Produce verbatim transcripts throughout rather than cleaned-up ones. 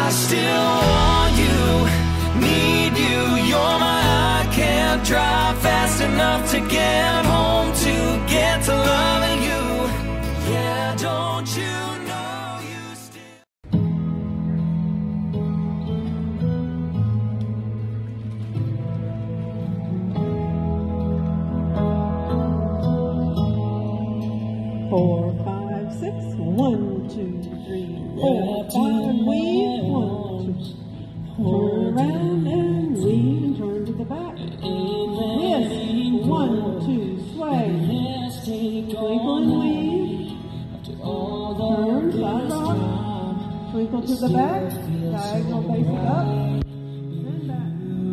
I still want you, need you. You're my, I can't drive fast enough to get home, to get to loving you. Yeah, don't you know you still. Four, five, six. One, two, three, four, five, weave. One, two. Turn around and weave and turn to the back. Twist. One, two, sway. Twinkle and weave. Turn, side rock. Twinkle to the back. Diagonal facing up. And back.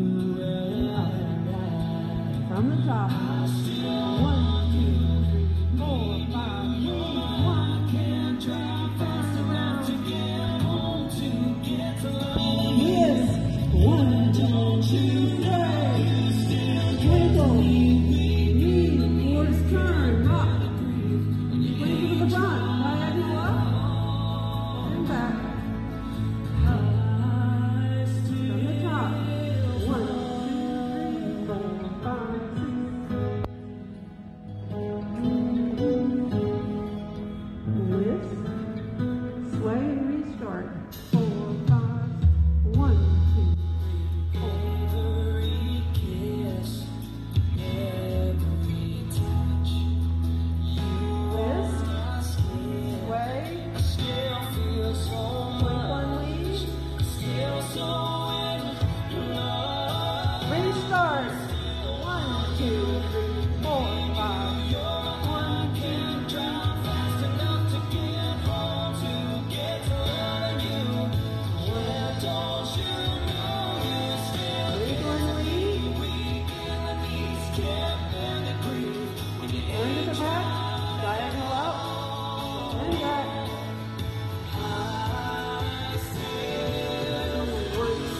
Up. From the top. One, two, three, four, five, weave. One, can't drive fast enough to get home, to get to love you. Yes. One, two, sway. Twinkle. Weave. Towards turn. Rock. Twinkle to the front. Diagonal up. And back. Up. From the top. One, two, three, four, five, six. Lift. Sway and restart. Four, five. One, two, three, four. Every kiss, every touch, Lift. Sway. still feel so Twinkle and weave. still so in love. Restart. One, two, three, four, five. One, two, Drive fast enough to get home, to get to love you. Yeah, don't you know you still twinkle and weave. weak in the knees, can't barely breathe. When you Turn to the back. Diagonal up. And back. I still One, two,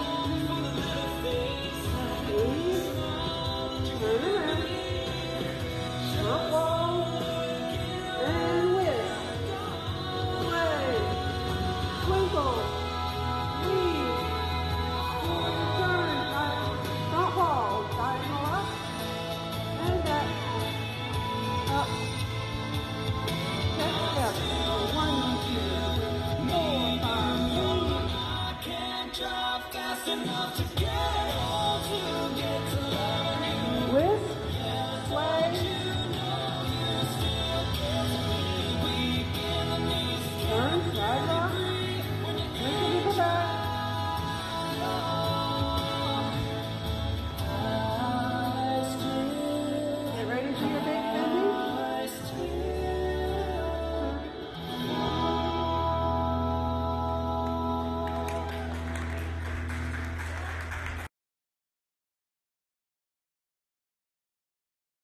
weave. Turn around. Shuffle. And whisk. Sway. Twinkle.